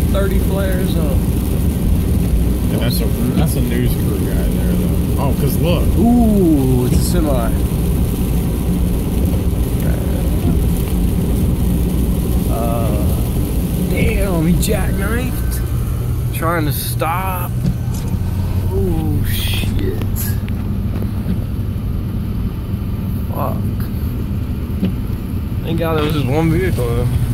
30 flares up. Yeah, that's a news crew guy there though. Oh, cause look. Ooh, it's a semi. Damn, he jackknifed. Trying to stop. Oh shit. Fuck. Thank God there was just one vehicle though.